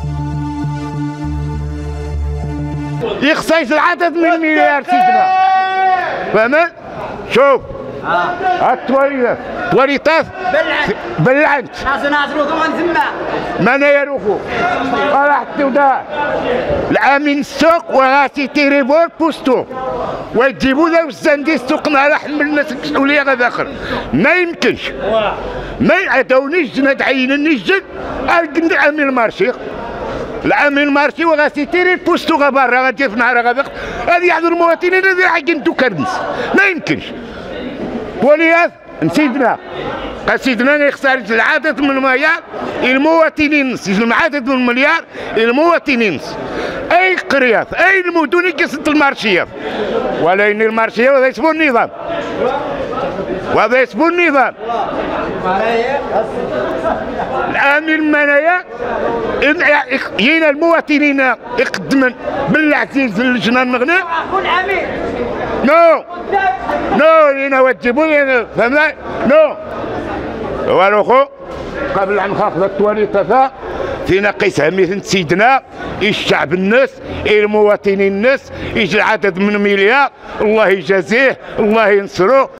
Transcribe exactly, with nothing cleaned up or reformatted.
يخصيص العدد من مليار سيدنا. فهمت؟ شوف ها التواليطات التواليطات بلعنت ناس ناظروا كمان تما ما نيروكو راه حتى ودا العامين السوق وغاسي تيريبور بوستو ويجيبوا له الزندي السوق على حمل الناس المسؤوليه غدا اخر ما يمكنش ما يعطونيش جناد عينني الجد ارقد العامين المارشي العامين المارشي وغاسي تيري بوستو غا برا غادي في نهار غدا هذه يحضر المواطنين اللي حاجين تو كرنس ما يمكنش وليات نسيدنا سيدنا يخسر العدد من المليار المواطنين العدد من المليار المواطنين اي قريات اي المدن كيسد المارشيات ولكن المارشيه وهذا يسمو النظام وهذا يسمو النظام العامل المنايا يين المواطنين يقدمن بالعزيز اللجنه المغنى نو نو هنا وتجيبوا فهمت نو والوخو قبل ان ناخذ التواليطه فينا قيسها مثل سيدنا الشعب الناس المواطنين الناس يجي العدد من مليار الله يجازيه الله ينصرو.